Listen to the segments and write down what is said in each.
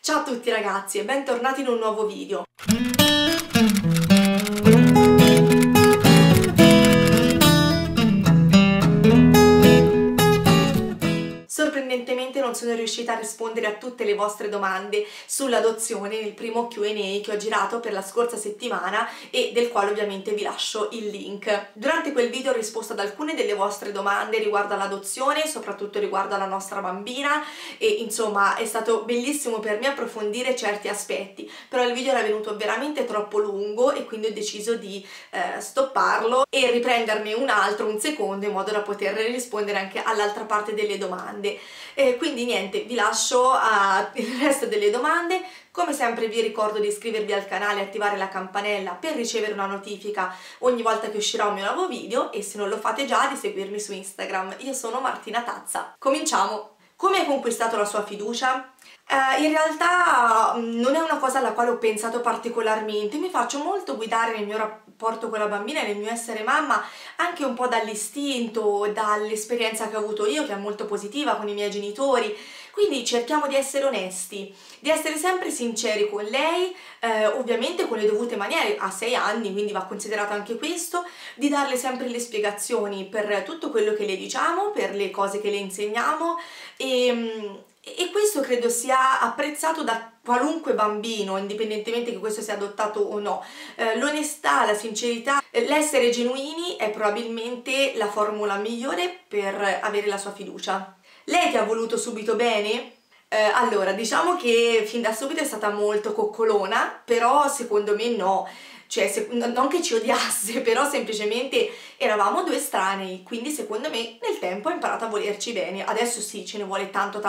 Ciao a tutti ragazzi e bentornati in un nuovo video. Sorprendentemente non sono riuscita a rispondere a tutte le vostre domande sull'adozione nel primo Q&A che ho girato per la scorsa settimana e del quale ovviamente vi lascio il link. Durante quel video ho risposto ad alcune delle vostre domande riguardo all'adozione, soprattutto riguardo alla nostra bambina, e insomma è stato bellissimo per me approfondire certi aspetti, però il video era venuto veramente troppo lungo e quindi ho deciso di stopparlo e riprenderne un altro, un secondo, in modo da poter rispondere anche all'altra parte delle domande. Quindi niente, vi lascio al resto delle domande. Come sempre vi ricordo di iscrivervi al canale e attivare la campanella per ricevere una notifica ogni volta che uscirà un mio nuovo video, e se non lo fate già di seguirmi su Instagram. Io sono Martina Tazza. Cominciamo! Come hai conquistato la sua fiducia? In realtà non è una cosa alla quale ho pensato particolarmente, mi faccio molto guidare nel mio rapporto con la bambina e nel mio essere mamma anche un po' dall'istinto, dall'esperienza che ho avuto io, che è molto positiva con i miei genitori, quindi cerchiamo di essere onesti, di essere sempre sinceri con lei, ovviamente con le dovute maniere, ha 6 anni quindi va considerato anche questo, di darle sempre le spiegazioni per tutto quello che le diciamo, per le cose che le insegniamo, e questo credo sia apprezzato da qualunque bambino, indipendentemente che questo sia adottato o no. L'onestà, la sincerità, l'essere genuini è probabilmente la formula migliore per avere la sua fiducia. Lei ti ha voluto subito bene? Allora, diciamo che fin da subito è stata molto coccolona, però secondo me no. Cioè, non che ci odiasse, però semplicemente eravamo due estranei, quindi secondo me nel tempo ha imparato a volerci bene. Adesso sì, ce ne vuole tanto,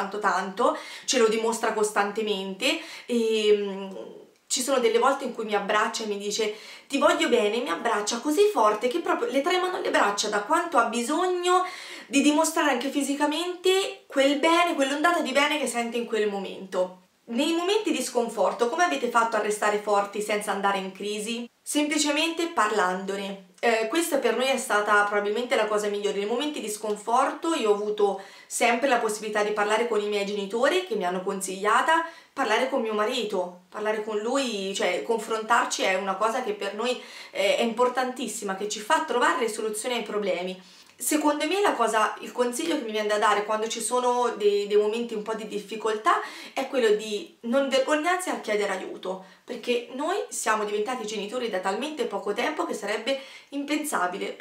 ce lo dimostra costantemente, e ci sono delle volte in cui mi abbraccia e mi dice ti voglio bene, mi abbraccia così forte che proprio le tremano le braccia da quanto ha bisogno di dimostrare anche fisicamente quel bene, quell'ondata di bene che sente in quel momento. Nei momenti di sconforto, come avete fatto a restare forti senza andare in crisi? Semplicemente parlandone. Questa per noi è stata probabilmente la cosa migliore. Nei momenti di sconforto io ho avuto sempre la possibilità di parlare con i miei genitori, che mi hanno consigliata, parlare con mio marito, parlare con lui, cioè confrontarci è una cosa che per noi è importantissima, che ci fa trovare le soluzioni ai problemi. Secondo me il consiglio che mi viene da dare quando ci sono dei momenti un po' di difficoltà è quello di non vergognarsi a chiedere aiuto, perché noi siamo diventati genitori da talmente poco tempo che sarebbe impensabile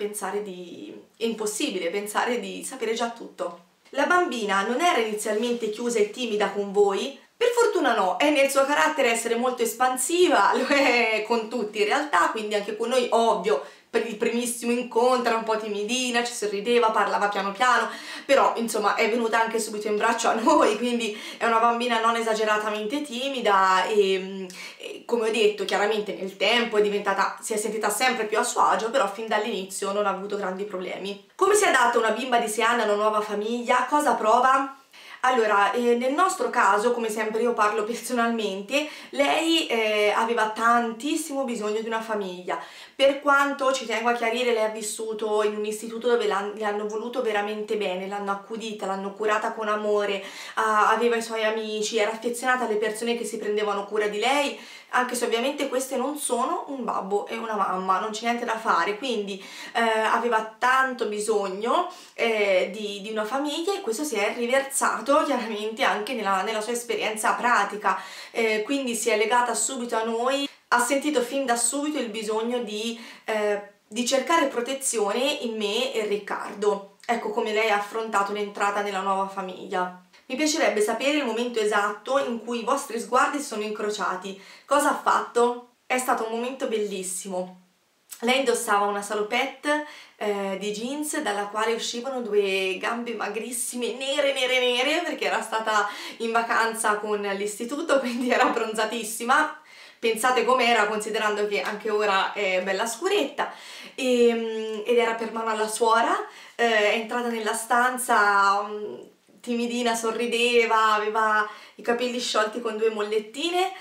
è impossibile pensare di sapere già tutto. La bambina non era inizialmente chiusa e timida con voi? Per fortuna no, è nel suo carattere essere molto espansiva, lo è con tutti in realtà, quindi anche con noi ovvio. Per il primissimo incontro era un po' timidina, ci sorrideva, parlava piano piano, però insomma è venuta anche subito in braccio a noi, quindi è una bambina non esageratamente timida e come ho detto chiaramente nel tempo si è sentita sempre più a suo agio, però fin dall'inizio non ha avuto grandi problemi. Come si adatta una bimba di 6 anni a una nuova famiglia? Cosa prova? Allora, nel nostro caso, come sempre io parlo personalmente, lei aveva tantissimo bisogno di una famiglia. Per quanto, ci tengo a chiarire, lei ha vissuto in un istituto dove le hanno voluto veramente bene, l'hanno accudita, l'hanno curata con amore, aveva i suoi amici, era affezionata alle persone che si prendevano cura di lei, anche se ovviamente queste non sono un babbo e una mamma, non c'è niente da fare, quindi aveva tanto bisogno di una famiglia, e questo si è riversato chiaramente anche nella sua esperienza pratica, quindi si è legata subito a noi, ha sentito fin da subito il bisogno di cercare protezione in me e Riccardo. Ecco come lei ha affrontato l'entrata nella nuova famiglia. Mi piacerebbe sapere il momento esatto in cui i vostri sguardi si sono incrociati. Cosa ha fatto? È stato un momento bellissimo. Lei indossava una salopette di jeans dalla quale uscivano 2 gambe magrissime, nere, perché era stata in vacanza con l'istituto, quindi era bronzatissima. Pensate com'era, considerando che anche ora è bella scuretta, ed era per mano alla suora. È entrata nella stanza timidina, sorrideva, aveva i capelli sciolti con 2 mollettine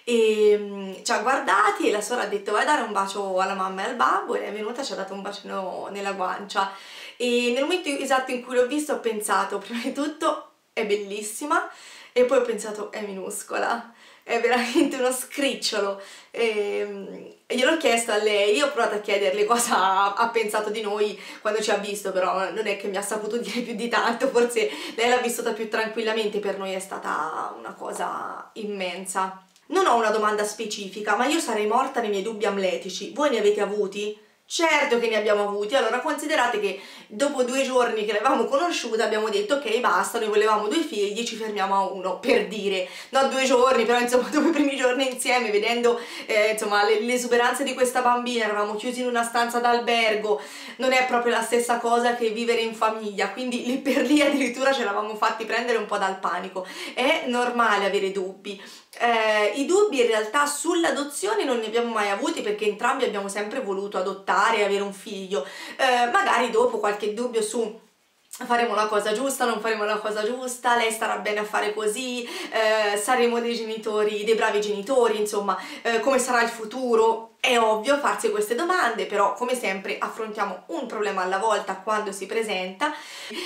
e ci ha guardati, e la suora ha detto vai a dare un bacio alla mamma e al babbo, e lei è venuta e ci ha dato un bacino nella guancia, e nel momento esatto in cui l'ho visto ho pensato prima di tutto è bellissima, e poi ho pensato è minuscola, è veramente uno scricciolo. Gliel'ho chiesto a lei, ho provato a chiederle cosa ha pensato di noi quando ci ha visto, però non è che mi ha saputo dire più di tanto, forse lei l'ha vissuta più tranquillamente, per noi è stata una cosa immensa. Non ho una domanda specifica, ma io sarei morta nei miei dubbi amletici. Voi ne avete avuti? Certo che ne abbiamo avuti. Allora considerate che dopo 2 giorni che l'avevamo conosciuta abbiamo detto ok basta, noi volevamo 2 figli, ci fermiamo a 1, per dire. No 2 giorni, però insomma dopo i primi giorni insieme, vedendo insomma l'esuberanza di questa bambina, eravamo chiusi in una stanza d'albergo, non è proprio la stessa cosa che vivere in famiglia, quindi lì per lì addirittura ce l'avamo fatti prendere un po' dal panico. È normale avere dubbi. I dubbi in realtà sull'adozione non ne abbiamo mai avuti perché entrambi abbiamo sempre voluto adottare e avere un figlio. Magari dopo qualche dubbio su faremo la cosa giusta, non faremo la cosa giusta, lei starà bene a fare così, saremo dei genitori, dei bravi genitori, insomma, come sarà il futuro. È ovvio farsi queste domande, però come sempre affrontiamo un problema alla volta quando si presenta.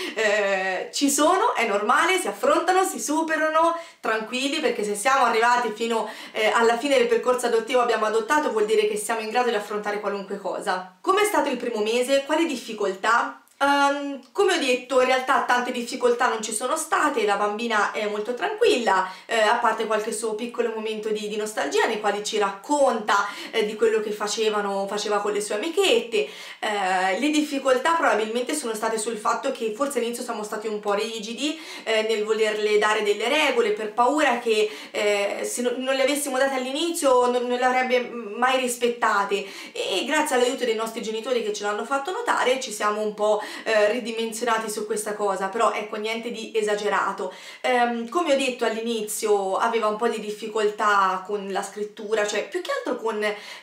Ci sono, è normale, si affrontano, si superano, tranquilli, perché se siamo arrivati fino alla fine del percorso adottivo, abbiamo adottato, vuol dire che siamo in grado di affrontare qualunque cosa. Come è stato il primo mese? Quali difficoltà? Come ho detto, in realtà tante difficoltà non ci sono state, la bambina è molto tranquilla, a parte qualche suo piccolo momento di nostalgia nei quali ci racconta di quello che faceva con le sue amichette. Le difficoltà probabilmente sono state sul fatto che forse all'inizio siamo stati un po' rigidi nel volerle dare delle regole, per paura che se non le avessimo date all'inizio non le avrebbe mai rispettate, e grazie all'aiuto dei nostri genitori che ce l'hanno fatto notare ci siamo un po' ridimensionati su questa cosa, però ecco niente di esagerato. Come ho detto all'inizio aveva un po' di difficoltà con la scrittura, cioè più che altro con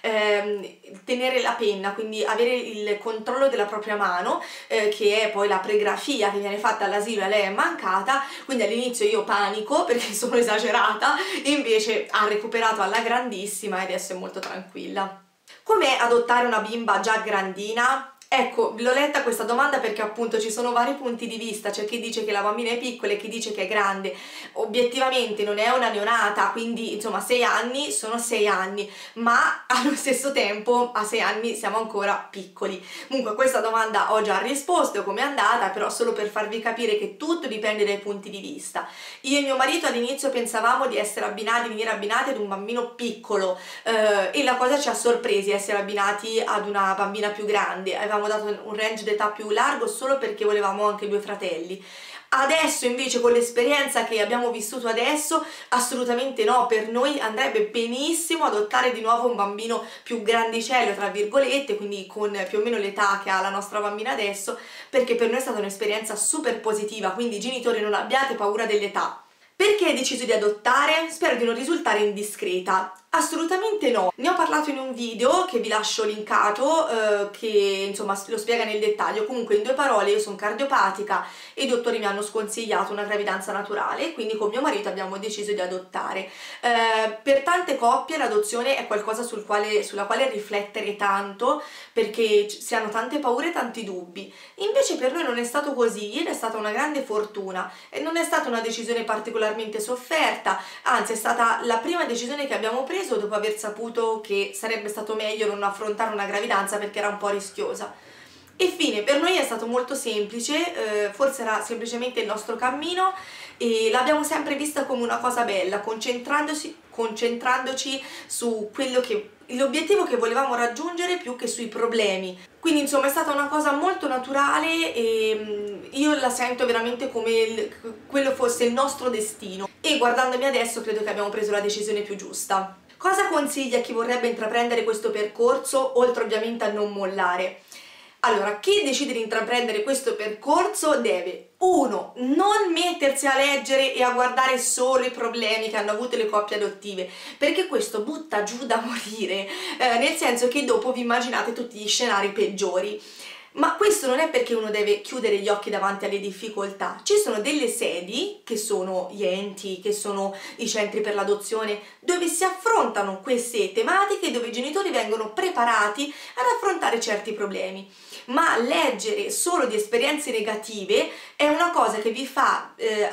tenere la penna, quindi avere il controllo della propria mano, che è poi la pregrafia che viene fatta all'asilo, a lei è mancata, quindi all'inizio io panico perché sono esagerata, invece ha recuperato alla grandissima e adesso è molto tranquilla. Com'è adottare una bimba già grandina? Ecco, l'ho letta questa domanda perché appunto ci sono vari punti di vista, c'è chi dice che la bambina è piccola e chi dice che è grande. Obiettivamente non è una neonata, quindi insomma 6 anni sono 6 anni, ma allo stesso tempo a 6 anni siamo ancora piccoli. Comunque a questa domanda ho già risposto, com'è andata, però solo per farvi capire che tutto dipende dai punti di vista. Io e mio marito all'inizio pensavamo di venire abbinati ad un bambino piccolo, e la cosa ci ha sorpresi essere abbinati ad una bambina più grande. Avevamo dato un range d'età più largo solo perché volevamo anche 2 fratelli. Adesso invece con l'esperienza che abbiamo vissuto adesso assolutamente no, per noi andrebbe benissimo adottare di nuovo un bambino più grandicello tra virgolette, quindi con più o meno l'età che ha la nostra bambina adesso, perché per noi è stata un'esperienza super positiva, quindi genitori non abbiate paura dell'età. Perché hai deciso di adottare? Spero di non risultare indiscreta. Assolutamente no. Ne ho parlato in un video che vi lascio linkato, che insomma lo spiega nel dettaglio. Comunque in 2 parole io sono cardiopatica e i dottori mi hanno sconsigliato una gravidanza naturale, quindi con mio marito abbiamo deciso di adottare. Per tante coppie l'adozione è qualcosa sulla quale riflettere tanto, perché si hanno tante paure e tanti dubbi. Invece per noi non è stato così, ed è stata una grande fortuna e non è stata una decisione particolarmente sofferta, anzi è stata la prima decisione che abbiamo preso dopo aver saputo che sarebbe stato meglio non affrontare una gravidanza perché era un po' rischiosa. E fine, per noi è stato molto semplice, forse era semplicemente il nostro cammino e l'abbiamo sempre vista come una cosa bella, concentrandoci su l'obiettivo che volevamo raggiungere più che sui problemi. Quindi insomma è stata una cosa molto naturale e io la sento veramente come quello fosse il nostro destino, e guardandomi adesso credo che abbiamo preso la decisione più giusta. Cosa consiglia a chi vorrebbe intraprendere questo percorso, oltre ovviamente a non mollare? Allora, chi decide di intraprendere questo percorso deve 1. Non mettersi a leggere e a guardare solo i problemi che hanno avuto le coppie adottive, perché questo butta giù da morire, nel senso che dopo vi immaginate tutti gli scenari peggiori. Ma questo non è perché uno deve chiudere gli occhi davanti alle difficoltà. Ci sono delle sedi, che sono gli enti, che sono i centri per l'adozione, dove si affrontano queste tematiche, dove i genitori vengono preparati ad affrontare certi problemi. Ma leggere solo di esperienze negative è una cosa che vi fa,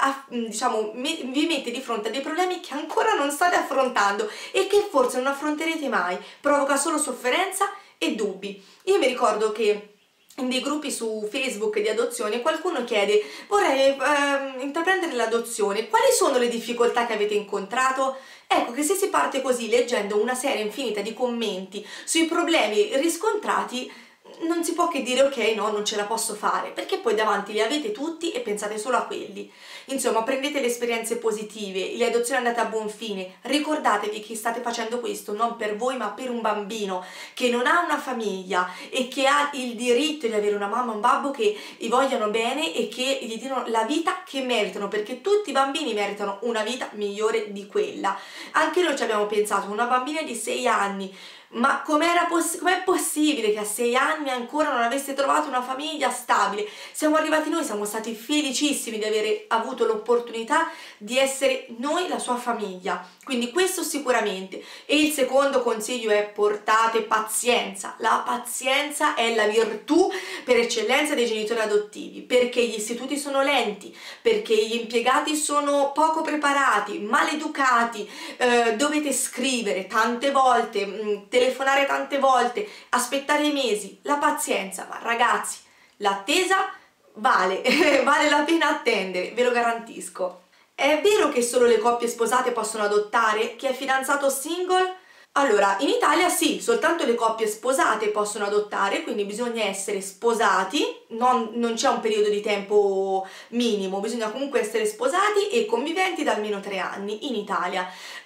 vi mette di fronte a dei problemi che ancora non state affrontando e che forse non affronterete mai, provoca solo sofferenza e dubbi. Io mi ricordo che in dei gruppi su Facebook di adozione qualcuno chiede: vorrei intraprendere l'adozione, quali sono le difficoltà che avete incontrato? Ecco che se si parte così leggendo una serie infinita di commenti sui problemi riscontrati, non si può che dire ok, no, non ce la posso fare, perché poi davanti li avete tutti e pensate solo a quelli. Insomma, prendete le esperienze positive, le adozioni andate a buon fine, ricordatevi che state facendo questo non per voi ma per un bambino che non ha una famiglia e che ha il diritto di avere una mamma e un babbo che gli vogliano bene e che gli diano la vita che meritano, perché tutti i bambini meritano una vita migliore di quella. Anche noi ci abbiamo pensato, una bambina di 6 anni, ma com'è possibile che a 6 anni ancora non avesse trovato una famiglia stabile? Siamo arrivati noi, siamo stati felicissimi di avere avuto l'opportunità di essere noi la sua famiglia, quindi questo sicuramente. E il secondo consiglio è: portate pazienza. La pazienza è la virtù per eccellenza dei genitori adottivi, perché gli istituti sono lenti, perché gli impiegati sono poco preparati, maleducati, dovete scrivere tante volte, telefonare tante volte, aspettare i mesi. La pazienza, ma ragazzi, l'attesa vale, vale la pena attendere, ve lo garantisco. È vero che solo le coppie sposate possono adottare? Chi è fidanzato o single? Allora, in Italia sì, soltanto le coppie sposate possono adottare, quindi bisogna essere sposati, non c'è un periodo di tempo minimo, bisogna comunque essere sposati e conviventi da almeno 3 anni in Italia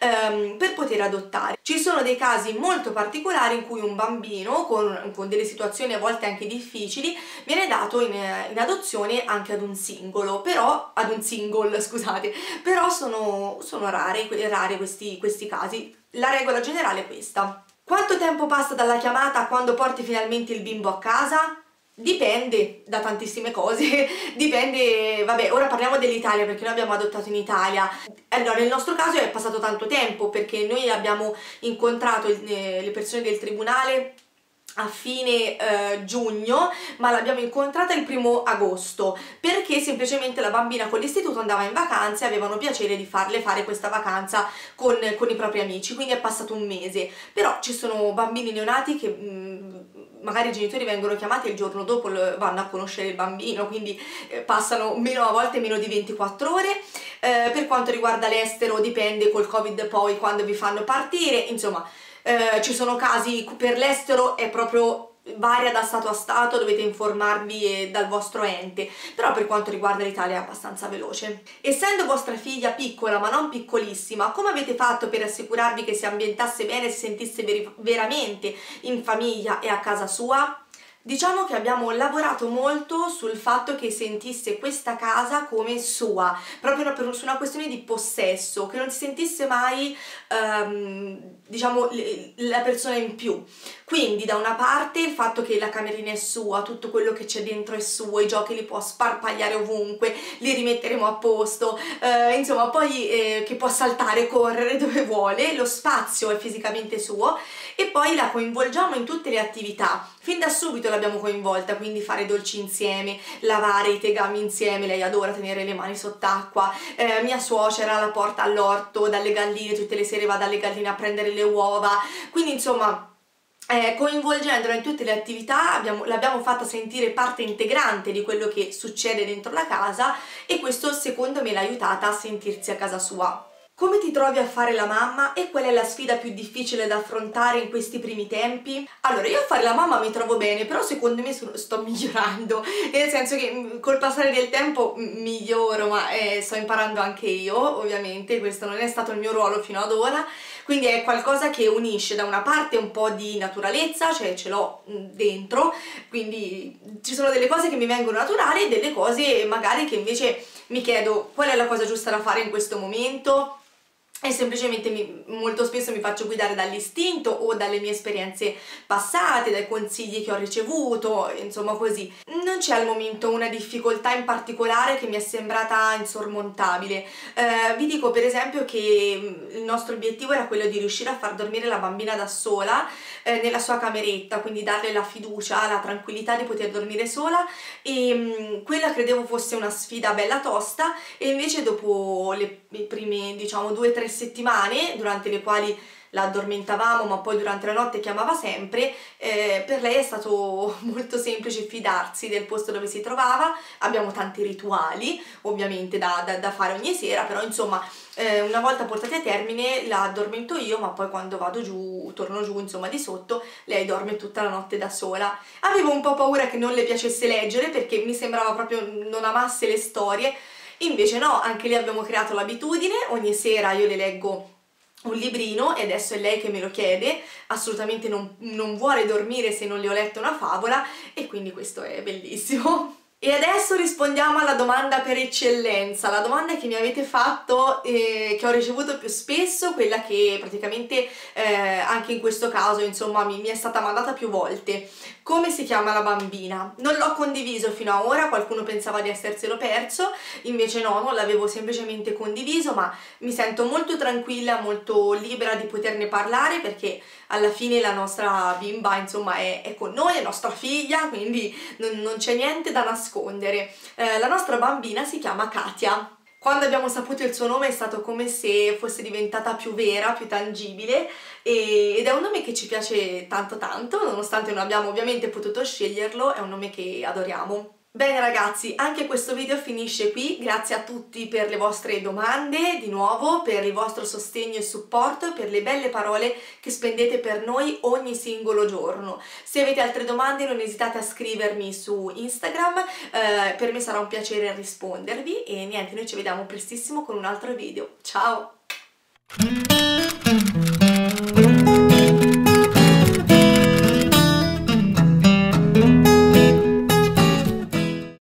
per poter adottare. Ci sono dei casi molto particolari in cui un bambino con delle situazioni a volte anche difficili viene dato in adozione anche ad un singolo, però scusate, però sono rari questi casi. La regola generale è questa. Quanto tempo passa dalla chiamata a quando porti finalmente il bimbo a casa? Dipende da tantissime cose, dipende, vabbè, ora parliamo dell'Italia perché noi abbiamo adottato in Italia. Allora, nel nostro caso è passato tanto tempo perché noi abbiamo incontrato le persone del tribunale a fine giugno, ma l'abbiamo incontrata il 1° agosto perché semplicemente la bambina con l'istituto andava in vacanza e avevano piacere di farle fare questa vacanza con i propri amici, quindi è passato un mese. Però ci sono bambini neonati che magari i genitori vengono chiamati e il giorno dopo vanno a conoscere il bambino, quindi passano a volte meno di 24 ore. Per quanto riguarda l'estero dipende col Covid poi quando vi fanno partire, insomma. Ci sono casi per l'estero, è proprio varia da stato a stato, dovete informarvi dal vostro ente, però per quanto riguarda l'Italia è abbastanza veloce. Essendo vostra figlia piccola ma non piccolissima, come avete fatto per assicurarvi che si ambientasse bene e si sentisse veramente in famiglia e a casa sua? Diciamo che abbiamo lavorato molto sul fatto che sentisse questa casa come sua, proprio su una questione di possesso, che non si sentisse mai, diciamo, la persona in più. Quindi da una parte il fatto che la camerina è sua, tutto quello che c'è dentro è suo, i giochi li può sparpagliare ovunque, li rimetteremo a posto, insomma, poi che può saltare, correre dove vuole, lo spazio è fisicamente suo, e poi la coinvolgiamo in tutte le attività. Fin da subito l'abbiamo coinvolta, quindi fare dolci insieme, lavare i tegami insieme, lei adora tenere le mani sott'acqua, mia suocera la porta all'orto dalle galline, tutte le sere va dalle galline a prendere le uova, quindi insomma coinvolgendola in tutte le attività l'abbiamo fatta sentire parte integrante di quello che succede dentro la casa e questo secondo me l'ha aiutata a sentirsi a casa sua. Come ti trovi a fare la mamma e qual è la sfida più difficile da affrontare in questi primi tempi? Allora, io a fare la mamma mi trovo bene, però secondo me sto migliorando, nel senso che col passare del tempo miglioro, ma sto imparando anche io, ovviamente, questo non è stato il mio ruolo fino ad ora, quindi è qualcosa che unisce da una parte un po' di naturalezza, cioè ce l'ho dentro, quindi ci sono delle cose che mi vengono naturali e delle cose magari che invece mi chiedo qual è la cosa giusta da fare in questo momento. e semplicemente molto spesso mi faccio guidare dall'istinto o dalle mie esperienze passate, dai consigli che ho ricevuto, insomma così. Non c'è al momento una difficoltà in particolare che mi è sembrata insormontabile. Vi dico per esempio che il nostro obiettivo era quello di riuscire a far dormire la bambina da sola nella sua cameretta, quindi darle la fiducia, la tranquillità di poter dormire sola, e quella credevo fosse una sfida bella tosta, e invece dopo le prime, diciamo, 2 o 3 settimane, durante le quali la addormentavamo ma poi durante la notte chiamava sempre, per lei è stato molto semplice fidarsi del posto dove si trovava. Abbiamo tanti rituali ovviamente da fare ogni sera, però insomma una volta portati a termine la addormento io, ma poi quando vado giù, torno giù insomma di sotto, lei dorme tutta la notte da sola. Avevo un po' paura che non le piacesse leggere, perché mi sembrava proprio non amasse le storie. Invece no, anche lì abbiamo creato l'abitudine, ogni sera io le leggo un librino e adesso è lei che me lo chiede, assolutamente non vuole dormire se non le ho letto una favola, e quindi questo è bellissimo. E adesso rispondiamo alla domanda per eccellenza, la domanda che mi avete fatto, che ho ricevuto più spesso, quella che praticamente anche in questo caso insomma mi è stata mandata più volte. Come si chiama la bambina? Non l'ho condiviso fino ad ora, qualcuno pensava di esserselo perso, invece no, non l'avevo semplicemente condiviso, ma mi sento molto tranquilla, molto libera di poterne parlare, perché alla fine la nostra bimba insomma è con noi, è nostra figlia, quindi non c'è niente da nascondere. La nostra bambina si chiama Katia. Quando abbiamo saputo il suo nome è stato come se fosse diventata più vera, più tangibile, ed è un nome che ci piace tanto tanto, nonostante non abbiamo ovviamente potuto sceglierlo, è un nome che adoriamo. Bene ragazzi, anche questo video finisce qui, grazie a tutti per le vostre domande, di nuovo per il vostro sostegno e supporto, per le belle parole che spendete per noi ogni singolo giorno. Se avete altre domande non esitate a scrivermi su Instagram, per me sarà un piacere rispondervi, e niente, noi ci vediamo prestissimo con un altro video. Ciao!